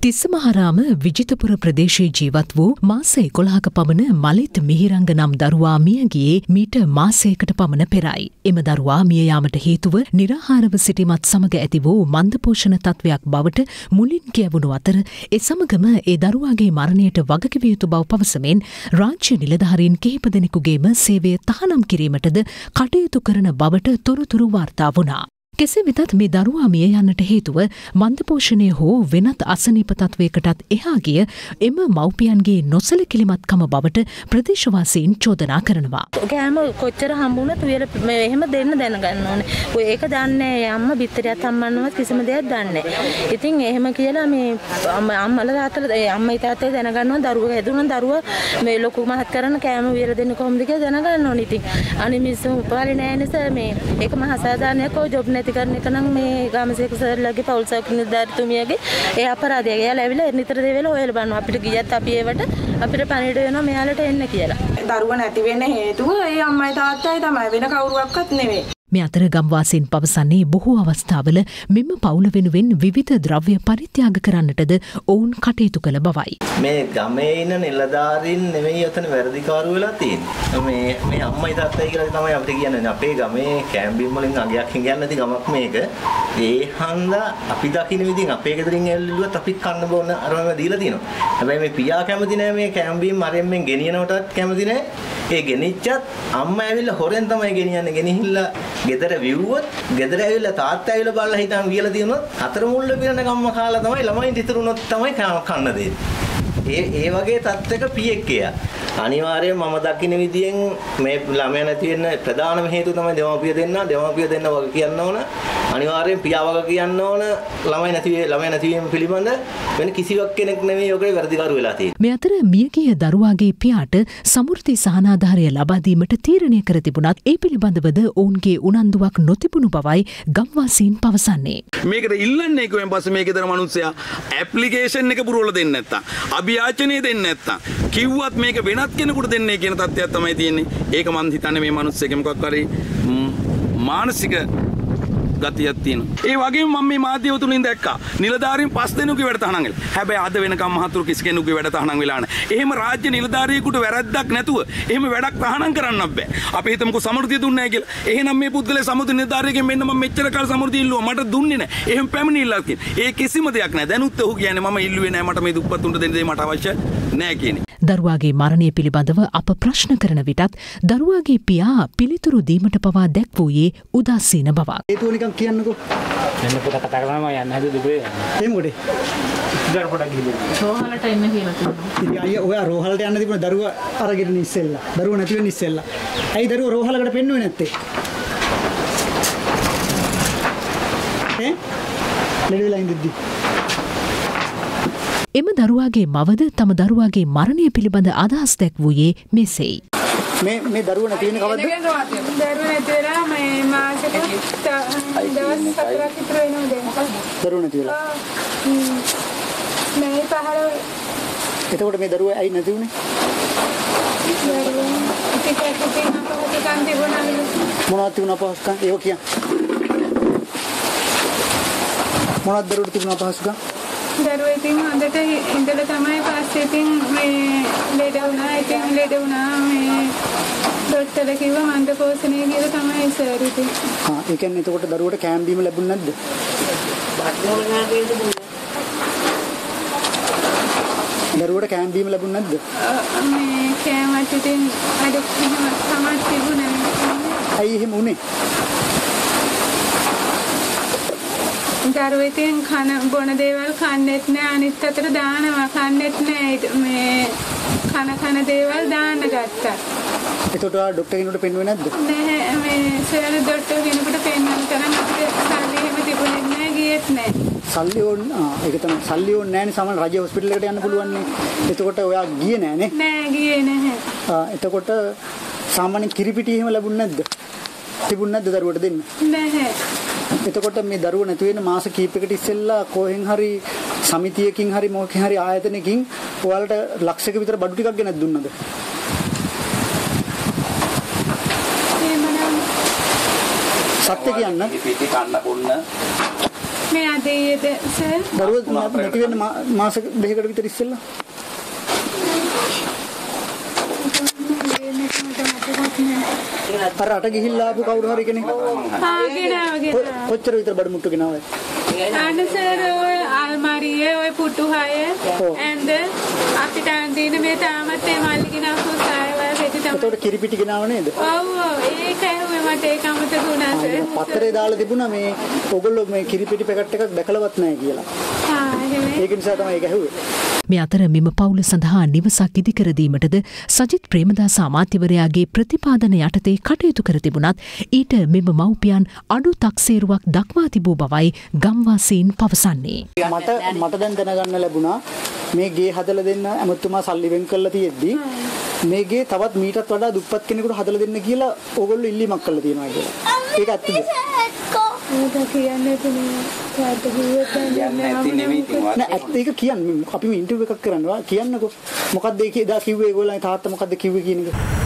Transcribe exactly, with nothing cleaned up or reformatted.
තිස්සමහාරාම විජිතපුර ප්‍රදේශයේ ජීවත් වූ මාස එකොළහක පමණ මලිත් මිහිරංග නම් දරුවා මිය ගියේ මීට මාසයකට පමණ පෙරයි. එම දරුවා මිය යාමට හේතුව නිරාහාරව සිටීමත් සමග ඇති වූ මන්දපෝෂණ තත්වයක් බවට මුලින් කියවුණු අතර ඒ සමගම ඒ දරුවාගේ මරණයට වගකිව යුතු බව පවසමින් රාජ්‍ය නිලධාරීන් කිහිප දෙනෙකුගේම සේවය තහනම් කිරීමටද කටයුතු කරන බවට තොරතුරු වාර්තා වුණා. කෙසේ වෙතත් මේ දරුවා මිය යන්නට හේතුව මන්දපෝෂණය හෝ වෙනත් අසනීප තත්වයකටත් එහා ගිය එම මව්පියන්ගේ නොසලකිලිමත්කම බවට ප්‍රදේශවාසීන් චෝදනා කරනවා. කෑම කොච්චර හම්බුණත් උයල එහෙම දෙන්න දැනගන්න ඕනේ. ඔය ඒක දන්නේ අම්මා බිත්තරයක් අම්මන්නවත් කිසිම දෙයක් දන්නේ නැහැ. ඉතින් එහෙම කියලා මේ අම්මලා තාත්තලා ඒ අම්මයි තාත්තයි දැනගන්නවා දරුවා හැදුණා දරුවා මේ ලොකු මහත් කරන කෑම උයල දෙන්න කොහොමද කියලා දැනගන්න ඕනේ. ඉතින් අනිත් මිනිස්සු උපාලේ නැහැ නිසා මේ ඒක මහා සාධාරණයක් ඔය ජොබ් නැති කරන එක නම් මේ ගාමසේක සර්ලගේ පෞල් සෞඛ්‍ය නිලධාරිතුමියගේ ඒ අපරාධය. එයාලා ඇවිල්ලා නිතර දෙවෙලා හොයලා බලනවා. අපිට ගියත් අපි ඒවට අපිට පණිවිඩ වෙනවා මෙයාලට එන්න කියලා. දරුවා නැති වෙන්න හේතුව ඒ අම්මයි තාත්තයි තමයි, වෙන කවුරුවක්වත් නෙවෙයි. මේ අතර ගම්වාසීන් පවසන්නේ බොහෝ අවස්ථාවල මෙම පවුල වෙනුවෙන් විවිධ ද්‍රව්‍ය පරිත්‍යාග කරන්නටද ඔවුන් කටයුතු කළ බවයි. මේ ගමේ ඉන්න නිලධාරීන් නෙමෙයි ඔතන වැරදිකාරු වෙලා තියෙන්නේ. මේ මේ අම්මයි තාත්තයි කියලා තමයි අපිට කියන්නේ. අපේ ගමේ කැම්බින් වලින් අගයක් හිඟන්නේ නැති ගමක් මේක. ඒ හන්දා අපි දකින්න විදිහින් අපේ ගෙදරින් ඇවිල්ලුවත් අපි කන්න බොන්න අරම දීලා තියෙනවා. හැබැයි මේ පියා කැමති නැහැ මේ කැම්බින් මරෙන්ෙන් ගෙනියනකොටත් කැමති නැහැ. ඒ ගෙනිච්චත් අම්මා ඇවිල්ලා හොරෙන් තමයි ගෙනියන්නේ. ගෙනිහිල්ලා ගෙදර විව්වොත් ගෙදර ඇවිල්ලා තාත්තා ඇවිල්ලා බලලා හිටන් වියලා තියෙනොත් හතර මුල්ල පිරෙන ගම්ම කාලා තමයි ළමයින්ට ඉතුරුනොත් තමයි කන්න දෙන්නේ. ඒ ඒ වගේ තත්ත්වයක පියෙක් කියා. අනිවාර්යයෙන් මම දකින්න විදියෙන් මේ ළමයා නැති වෙන්න ප්‍රධානම හේතුව තමයි දෙමාපිය දෙන්න. දෙමාපිය දෙන්න වගේ කියන්න ඕන. අනිවාර්යෙන් පියා වගේ කියන්න ඕන. ළමයි නැති වේ ළමයා නැති වීම පිළිබඳ වෙන කිසිවක් කෙනෙක් නෙමෙයි ඔකේ වැරදිකාරු වෙලා තියෙන්නේ. මේ අතර මියගිය දරුවාගේ පියාට සමෘද්ධි සහනාධාරය ලබා දීමට තීරණය කර තිබුණත් ඒ පිළිබඳවද ඔවුන්ගේ උනන්දුවක් නොතිබුණු බවයි ගම්වාසීන් පවසන්නේ. මේකට ඉල්ලන්නේ කොහෙන් පස්සේ මේකේ දර මිනිස්සයා ඇප්ලිකේෂන් එක පුරවලා දෙන්නේ නැත්තම් අභියාචනය දෙන්නේ නැත්තම් කිව්වත් මේක වෙනත් කෙනෙකුට දෙන්නේ කියන තත්ත්වයක් තමයි තියෙන්නේ. ඒක මම හිතන්නේ මේ මිනිස්සෙක මොකක් හරි මානසික ගතියක් තියෙනවා. ඒ වගේම මම මේ මාධ්‍යව තුලින් දැක්කා නිලධාරීන් පස් දෙනෙකුගේ වැඩ තහනම් වෙලා. හැබැයි අද වෙනකම් මහතුරු කිසි කෙනෙකුගේ වැඩ තහනම් වෙලා නැහැ. එහෙම රාජ්‍ය නිලධාරියෙකුට වැරද්දක් නැතුව එහෙම වැඩක් තහනම් කරන්නත් බෑ. අපි හිතමුකෝ සමෘද්ධිය දුන්නේ නැහැ කියලා. එහෙනම් මේ පුද්ගලයා සමෘද්ධි නිලධාරියෙක්ගෙන් මෙන්න මම මෙච්චර කාල සමෘද්ධිය ඉල්ලුවා මට දුන්නේ නැහැ. එහෙම පැමිණිල්ලක් කියන. ඒ කිසිම දෙයක් නැහැ. දැනුත් ඔහු කියන්නේ මම ඉල්ලුවේ නැහැ මට මේ දුප්පත් උන්ට දෙන්න දෙය මට අවශ්‍ය නැහැ කියන්නේ. දරුවාගේ මරණය පිළිබඳව අප ප්‍රශ්න කරන විටත් දරුවාගේ පියා පිළිතුරු දීමට පවා දැක්වූයේ උදාසීන බවක්. ඒතුව නිකන් කියන්නකෝ. මෙන්න පොත කතා කරනවා මම යන්න හැදුවේ දුබේ. ඒ මොකටද? ඉතින් පොඩක් ගිහින්. රෝහලට එන්න කියලා කිව්වා. ඉතින් අයියා ඔයා රෝහලට යන්න තිබුණ දරුවා අරගෙන ඉස්සෙල්ලා. දරුවා නැති වෙන්න ඉස්සෙල්ලා. ඇයි දරුවා රෝහලකට පෙන්නුවේ නැත්තේ? ඈ? ලෙඩ වෙලා ඉඳිද්දි. එම දරුවාගේ මවද තම දරුවාගේ මරණය පිළිබඳ අදහස් දැක්වූයේ මෙසේයි. මේ මේ දරුවා නැති වෙන්නේ කවද්ද? දරුවා නැති වෙලා මේ මාසෙක දවස් හතරක් විතර වෙනවා දැන්. දරුවා නැති වෙලා. මේ පහළ එතකොට මේ දරුවා ඇයි නැති වුනේ? ටික ටික අපහසුකම් තිබුණා. මොනවද තිබුණ අපහසුකම්? ඒක කියන්න. මොනවද දරුවට තිබුණ අපහසුකම්? දරුවා ඉතින් හොඳට ඉඳලා තමයි පස්සේ ඉතින් මේ ලෙඩ වුණා. ඉතින් ලෙඩ වුණා මේ ඩොක්ටර්ලා කිව්වා මන්දපෝෂණය කියලා තමයි සර් ඉතින්. ආ ඒ කියන්නේ එතකොට දරුවට කෑම බීම ලැබුණ නැද්ද? දරුවට කෑම බීම ලැබුණ නැද්ද? මේ කෑමත් ඉතින් අද එහෙම තමයි තිබුණේ. ඇයි එහෙම උනේ? දරුවෝ ඉතින් කන බොන දේවල් කන්නේත් නෑ, අනිත් අතට දානවා කන්නේත් නෑ. මේ කන කන දේවල් දාන්න ගත්තා. එතකොට ආ ડોක්ටර් කෙනෙකුට පෙන්වුවේ නැද්ද? නෑ මේ සර් ડોක්ටර් කෙනෙකුට පෙන්වන්න තරම් අපිට සල්ලි එහෙම තිබුණේ නෑ, ගියෙත් නෑ. සල්ලි ඕන ආ ඒක තමයි සල්ලි ඕනේ නෑනේ සමහර රජ හොස්පිටල් එකට යන්න පුළුවන් නේ. එතකොට ඔයා ගියේ නෑනේ? නෑ ගියේ නැහැ. ආ එතකොට සාමාන්‍ය කිරිපිටි එහෙම ලැබුණ නැද්ද? තිබුණ නැද්ද දරුවට දෙන්න? නැහැ. එතකොට මේ දරුවා නැති වෙන මාස කිහිපයකට ඉස්සෙල්ලා කොහෙන් හරි සමිතියකින් හරි මොකකින් හරි ආයතනයකින් ඔයාලට ලක්ෂයක විතර බඩු ටිකක් ගෙනත් දුන්නද? එහෙමනම් සත්‍ය කියන්න පිටි කන්න බොන්න මේ අදේද සර් දරුවා නැති වෙන්න මාස දෙකකට විතර ඉස්සෙල්ලා අර අට ගිහිල්ලා ආපු කවුරු හරි කෙනෙක් ආ ගෙනාව ගෙනාව කොච්චර විතර බඩු මුට්ටු ගෙනාවද අන්න සර් ඔය අල්මාරියේ ඔය පුටු හය and අපිට අඳින මේ තාමත් ඒ මල්ලි ගෙනාව සායවල දෙටි තමයි ඒකට කිරිපිටි ගෙනාව නේද ඔව් ඒක ඇහුවේ මට ඒක අමතක වුණා සර් පත්තරේ දාලා තිබුණා මේ ඕගොල්ලෝ මේ කිරිපිටි පැකට් එකක් දැකලවත් නැහැ කියලා ආ එහෙම ඒක නිසා තමයි ඒක ඇහුවේ මේ අතර මෙම පවුල සඳහා නිවසක් ඉදිකර දීමටද සජිත් ප්‍රේමදාස අමාත්‍යවරයාගේ ප්‍රතිපාදන යටතේ කටයුතු කර තිබුණත් ඊට මෙම මව්පියන් අඩු තක්සේරුවක් දක්වා තිබූ බවයි ගම්වාසීන් පවසන්නේ. මට මට දැන් දැනගන්න ලැබුණා මේ ගේ හදලා දෙන්න අමුතුමා සල්ලි වෙන් කරලා තියෙද්දි මේ ගේ තවත් මීටත් වඩා දුප්පත් කෙනෙකුට හදලා දෙන්න කියලා ඕගොල්ලෝ ඉල්ලීමක් කළා තියෙනවා කියලා. ඒක ඇත්තද? ඒක කියන්නේ තුනේ කාට කිව්වද නෑ ඇත්ත ඒක කියන්නේ අපි මේ ඉන්ටර්විව් එකක් කරනවා කියන්නකෝ මොකක්ද ඒකේ දා කිව්වේ ඒගොල්ලන්ගේ තාත්තා මොකක්ද කිව්වේ කියන එක